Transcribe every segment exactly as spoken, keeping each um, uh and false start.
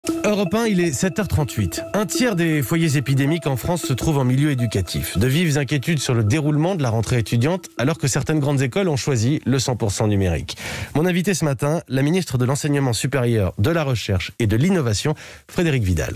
Europe un, il est sept heures trente-huit. Un tiers des foyers épidémiques en France se trouvent en milieu éducatif. De vives inquiétudes sur le déroulement de la rentrée étudiante, alors que certaines grandes écoles ont choisi le cent pour cent numérique. Mon invité ce matin, la ministre de l'Enseignement supérieur, de la Recherche et de l'Innovation, Frédérique Vidal.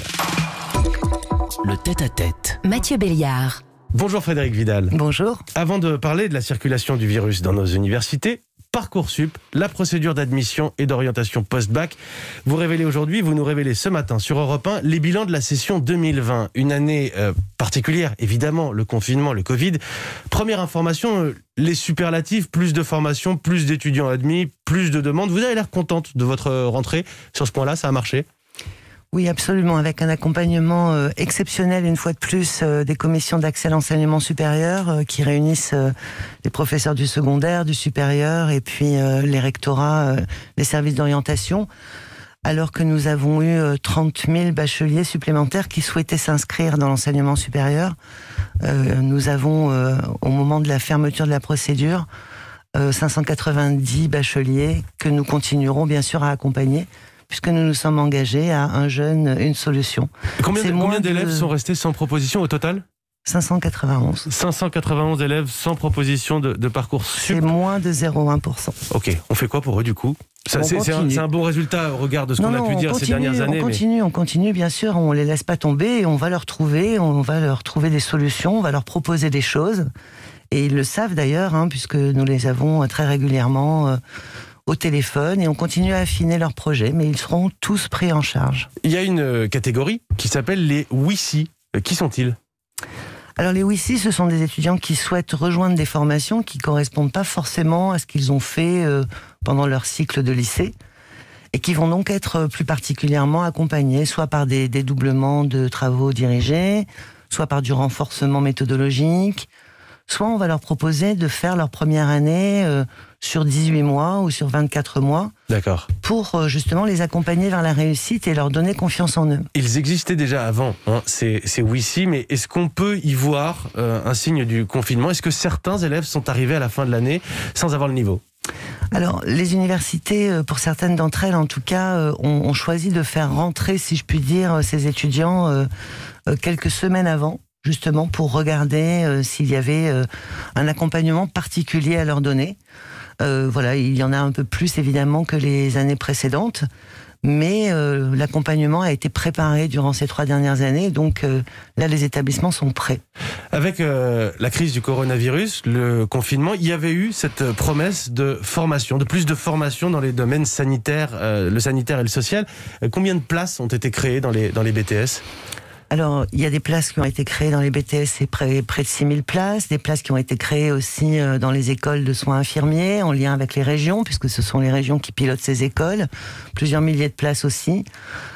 Le tête-à-tête. Mathieu Béliard. Bonjour Frédérique Vidal. Bonjour. Avant de parler de la circulation du virus dans nos universités, Parcoursup, la procédure d'admission et d'orientation post-bac. Vous révélez aujourd'hui, vous nous révélez ce matin sur Europe un les bilans de la session deux mille vingt. Une année euh, particulière, évidemment, le confinement, le Covid. Première information, euh, les superlatifs, plus de formation, plus d'étudiants admis, plus de demandes. Vous avez l'air contente de votre rentrée sur ce point-là, ça a marché ? Oui, absolument, avec un accompagnement euh, exceptionnel, une fois de plus, euh, des commissions d'accès à l'enseignement supérieur euh, qui réunissent euh, les professeurs du secondaire, du supérieur et puis euh, les rectorats, euh, les services d'orientation, alors que nous avons eu euh, trente mille bacheliers supplémentaires qui souhaitaient s'inscrire dans l'enseignement supérieur. Euh, nous avons, euh, au moment de la fermeture de la procédure, euh, cinq cent quatre-vingt-dix bacheliers que nous continuerons bien sûr à accompagner, puisque nous nous sommes engagés à un jeune, une solution. Combien, C'est combien moins d'élèves de... sont restés sans proposition au total ? cinq cent quatre-vingt-onze. cinq cent quatre-vingt-onze élèves sans proposition de, de Parcoursup. C'est moins de zéro virgule un pour cent. Ok, on fait quoi pour eux du coup ? Ça, c'est, c'est, un, c'est un bon résultat au regard de ce non, qu'on non, a pu dire continue, ces dernières années. On continue, mais... on continue, bien sûr, on les laisse pas tomber, et on va leur trouver, on va leur trouver des solutions, on va leur proposer des choses, et ils le savent d'ailleurs, hein, puisque nous les avons très régulièrement euh, au téléphone, et on continue à affiner leurs projets, mais ils seront tous pris en charge. Il y a une catégorie qui s'appelle les W I C I. Qui sont-ils ? Alors les W I C I, ce sont des étudiants qui souhaitent rejoindre des formations qui ne correspondent pas forcément à ce qu'ils ont fait euh, pendant leur cycle de lycée, et qui vont donc être plus particulièrement accompagnés, soit par des dédoublements de travaux dirigés, soit par du renforcement méthodologique, soit on va leur proposer de faire leur première année euh, sur dix-huit mois ou sur vingt-quatre mois. D'accord. Pour euh, justement les accompagner vers la réussite et leur donner confiance en eux. Ils existaient déjà avant, hein, ces, ces W I C I, mais est-ce qu'on peut y voir euh, un signe du confinement ? Est-ce que certains élèves sont arrivés à la fin de l'année sans avoir le niveau ? Alors, les universités, pour certaines d'entre elles, en tout cas, ont, ont choisi de faire rentrer, si je puis dire, ces étudiants euh, quelques semaines avant, justement pour regarder euh, s'il y avait euh, un accompagnement particulier à leur donner. Euh, voilà, il y en a un peu plus évidemment que les années précédentes, mais euh, l'accompagnement a été préparé durant ces trois dernières années, donc euh, là les établissements sont prêts. Avec euh, la crise du coronavirus, le confinement, il y avait eu cette promesse de formation, de plus de formation dans les domaines sanitaires, euh, le sanitaire et le social. Euh, combien de places ont été créées dans les, dans les B T S ? Alors, il y a des places qui ont été créées dans les B T S, c'est près, près de six mille places, des places qui ont été créées aussi dans les écoles de soins infirmiers, en lien avec les régions, puisque ce sont les régions qui pilotent ces écoles, plusieurs milliers de places aussi.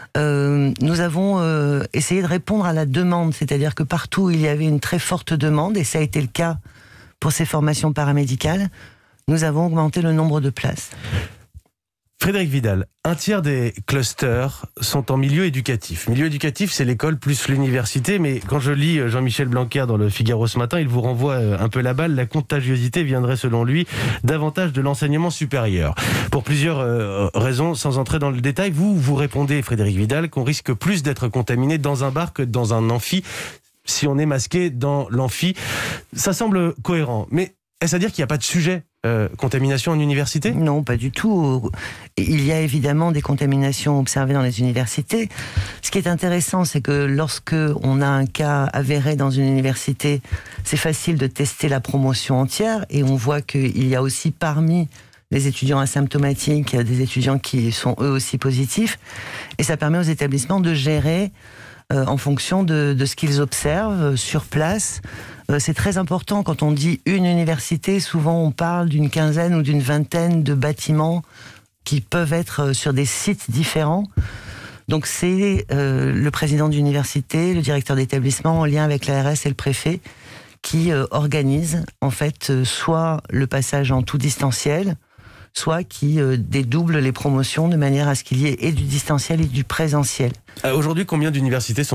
Euh, nous avons euh, essayé de répondre à la demande, c'est-à-dire que partout où il y avait une très forte demande, et ça a été le cas pour ces formations paramédicales, nous avons augmenté le nombre de places. Frédérique Vidal, un tiers des clusters sont en milieu éducatif. Milieu éducatif, c'est l'école plus l'université, mais quand je lis Jean-Michel Blanquer dans le Figaro ce matin, il vous renvoie un peu la balle. La contagiosité viendrait, selon lui, davantage de l'enseignement supérieur. Pour plusieurs euh, raisons, sans entrer dans le détail, vous, vous répondez, Frédérique Vidal, qu'on risque plus d'être contaminé dans un bar que dans un amphi, si on est masqué dans l'amphi. Ça semble cohérent, mais est-ce à dire qu'il n'y a pas de sujet Euh, contamination en université ? Non, pas du tout. Il y a évidemment des contaminations observées dans les universités. Ce qui est intéressant, c'est que lorsque on a un cas avéré dans une université, c'est facile de tester la promotion entière, et on voit qu'il y a aussi parmi les étudiants asymptomatiques des étudiants qui sont eux aussi positifs, et ça permet aux établissements de gérer euh, en fonction de, de ce qu'ils observent sur place. C'est très important quand on dit une université, souvent on parle d'une quinzaine ou d'une vingtaine de bâtiments qui peuvent être sur des sites différents. Donc c'est euh, le président d'université, le directeur d'établissement en lien avec l'A R S et le préfet qui euh, organisent en fait euh, soit le passage en tout distanciel, soit qui euh, dédouble les promotions de manière à ce qu'il y ait et du distanciel et du présentiel. Euh, aujourd'hui, combien d'universités sont fermées ?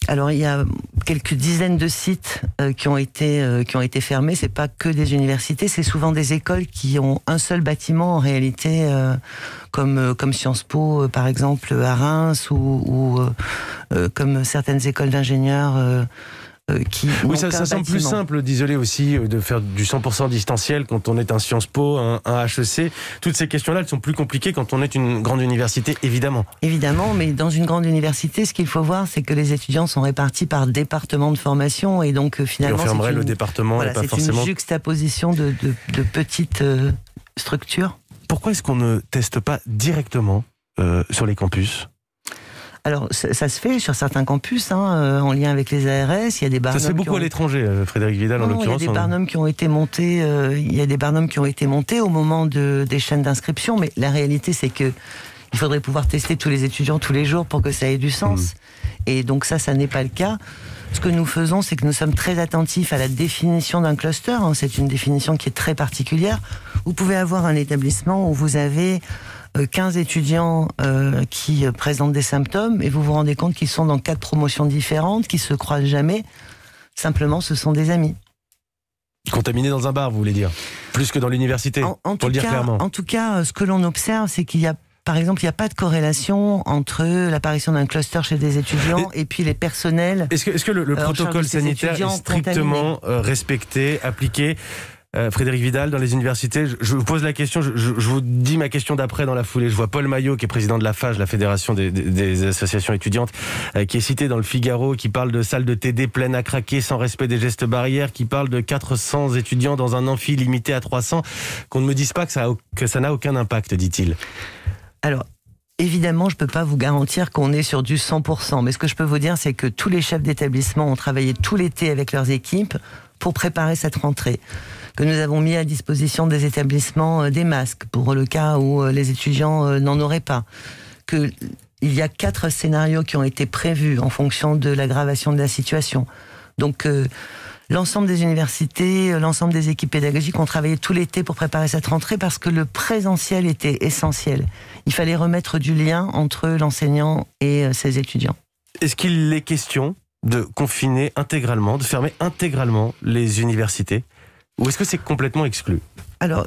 Alors il y a quelques dizaines de sites euh, qui ont été euh, qui ont été fermés. C'est pas que des universités, c'est souvent des écoles qui ont un seul bâtiment en réalité, euh, comme euh, comme Sciences Po euh, par exemple à Reims ou, ou euh, euh, comme certaines écoles d'ingénieurs. Euh, Qui oui, ça, ça semble plus simple d'isoler aussi, de faire du cent pour cent distanciel quand on est un Sciences Po, un, un H E C. Toutes ces questions-là, elles sont plus compliquées quand on est une grande université, évidemment. Évidemment, mais dans une grande université, ce qu'il faut voir, c'est que les étudiants sont répartis par département de formation, et donc finalement, et on fermerait c'est une, le département, voilà, et pas c'est forcément une juxtaposition de, de, de petites euh, structures. Pourquoi est-ce qu'on ne teste pas directement euh, sur les campus ? Alors, ça, ça se fait sur certains campus, hein, euh, en lien avec les A R S. Il y a des barnums. Ça se fait beaucoup ont... à l'étranger, Frédérique Vidal, non, en l'occurrence. Il y a des barnums qui ont été montés. Euh, il y a des barnums qui ont été montés au moment de, des chaînes d'inscription. Mais la réalité, c'est que il faudrait pouvoir tester tous les étudiants tous les jours pour que ça ait du sens. Mmh. Et donc ça, ça n'est pas le cas. Ce que nous faisons, c'est que nous sommes très attentifs à la définition d'un cluster. Hein. C'est une définition qui est très particulière. Vous pouvez avoir un établissement où vous avez quinze étudiants euh, qui présentent des symptômes, et vous vous rendez compte qu'ils sont dans quatre promotions différentes, qui se croisent jamais. Simplement, ce sont des amis. Contaminés dans un bar, vous voulez dire ? Plus que dans l'université, en, en pour le dire cas, clairement. En tout cas, ce que l'on observe, c'est qu'il y a, par exemple, il n'y a pas de corrélation entre l'apparition d'un cluster chez des étudiants et, et puis les personnels. Est-ce que, est-ce que le, le protocole sanitaire est strictement euh, respecté, appliqué ? Euh, Frédérique Vidal, dans les universités, je, je vous pose la question, je, je, je vous dis ma question d'après dans la foulée. Je vois Paul Maillot, qui est président de la F A G, la Fédération des, des, des associations étudiantes, euh, qui est cité dans le Figaro, qui parle de salles de T D pleines à craquer, sans respect des gestes barrières, qui parle de quatre cents étudiants dans un amphi limité à trois cents, qu'on ne me dise pas que ça, a, que ça n'a aucun impact, dit-il. Alors, évidemment, je ne peux pas vous garantir qu'on est sur du cent pour cent, mais ce que je peux vous dire, c'est que tous les chefs d'établissement ont travaillé tout l'été avec leurs équipes pour préparer cette rentrée, que nous avons mis à disposition des établissements des masques pour le cas où les étudiants n'en auraient pas, que il y a quatre scénarios qui ont été prévus en fonction de l'aggravation de la situation. Donc euh, l'ensemble des universités, l'ensemble des équipes pédagogiques ont travaillé tout l'été pour préparer cette rentrée parce que le présentiel était essentiel. Il fallait remettre du lien entre l'enseignant et ses étudiants. Est-ce qu'il est question de confiner intégralement, de fermer intégralement les universités ? Ou est-ce que c'est complètement exclu ? Alors,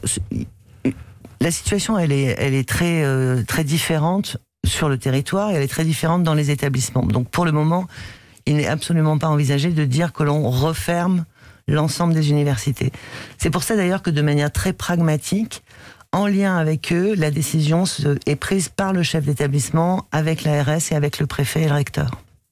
la situation, elle est, elle est très, euh, très différente sur le territoire et elle est très différente dans les établissements. Donc, pour le moment, il n'est absolument pas envisagé de dire que l'on referme l'ensemble des universités. C'est pour ça d'ailleurs que de manière très pragmatique, en lien avec eux, la décision est prise par le chef d'établissement, avec l'A R S et avec le préfet et le recteur.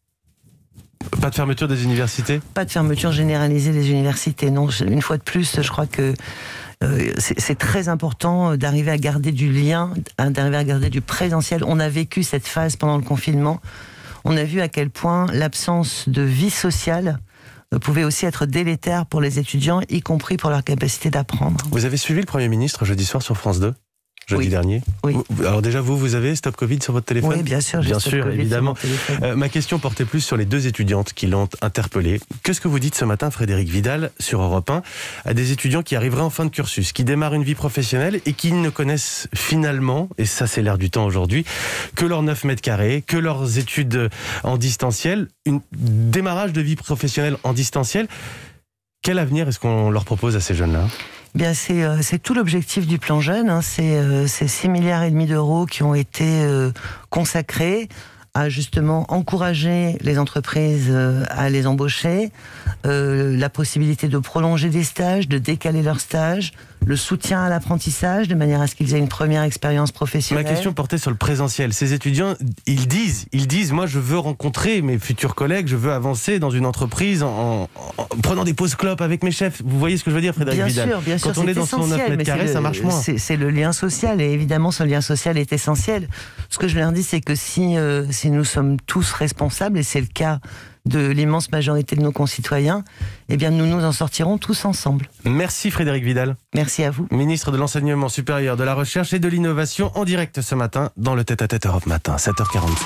Pas de fermeture des universités ? Pas de fermeture généralisée des universités, non. Une fois de plus, je crois que euh, c'est, c'est très important d'arriver à garder du lien, d'arriver à garder du présentiel. On a vécu cette phase pendant le confinement. On a vu à quel point l'absence de vie sociale pouvait aussi être délétère pour les étudiants, y compris pour leur capacité d'apprendre. Vous avez suivi le Premier ministre jeudi soir sur France deux ? Jeudi oui. dernier. Oui. Alors déjà, vous, vous avez Stop Covid sur votre téléphone ? Oui, bien sûr. Bien sûr, évidemment. Euh, ma question portait plus sur les deux étudiantes qui l'ont interpellée. Qu'est-ce que vous dites ce matin, Frédérique Vidal, sur Europe un, à des étudiants qui arriveraient en fin de cursus, qui démarrent une vie professionnelle et qui ne connaissent finalement, et ça c'est l'air du temps aujourd'hui, que leurs neuf mètres carrés, que leurs études en distanciel, un démarrage de vie professionnelle en distanciel. Quel avenir est-ce qu'on leur propose à ces jeunes-là ? Bien, c'est, euh, c'est tout l'objectif du plan jeune. Hein. C'est, euh, c'est six milliards et demi d'euros qui ont été euh, consacrés à justement encourager les entreprises euh, à les embaucher, euh, la possibilité de prolonger des stages, de décaler leurs stages, le soutien à l'apprentissage de manière à ce qu'ils aient une première expérience professionnelle. Ma question portait sur le présentiel. Ces étudiants, ils disent, ils disent, moi je veux rencontrer mes futurs collègues, je veux avancer dans une entreprise en, en, en prenant des pauses clopes avec mes chefs. Vous voyez ce que je veux dire, Frédérique bien Vidal ? Sûr, bien sûr, Quand on est dans son neuf mètres carrés, ça marche moins. C'est, c'est le lien social, et évidemment ce lien social est essentiel. Ce que je leur dis, c'est que si, euh, si nous sommes tous responsables, et c'est le cas de l'immense majorité de nos concitoyens, eh bien nous nous en sortirons tous ensemble. Merci Frédérique Vidal. Merci à vous. Ministre de l'Enseignement supérieur, de la Recherche et de l'Innovation, en direct ce matin dans le Tête à Tête Europe Matin, sept heures quarante.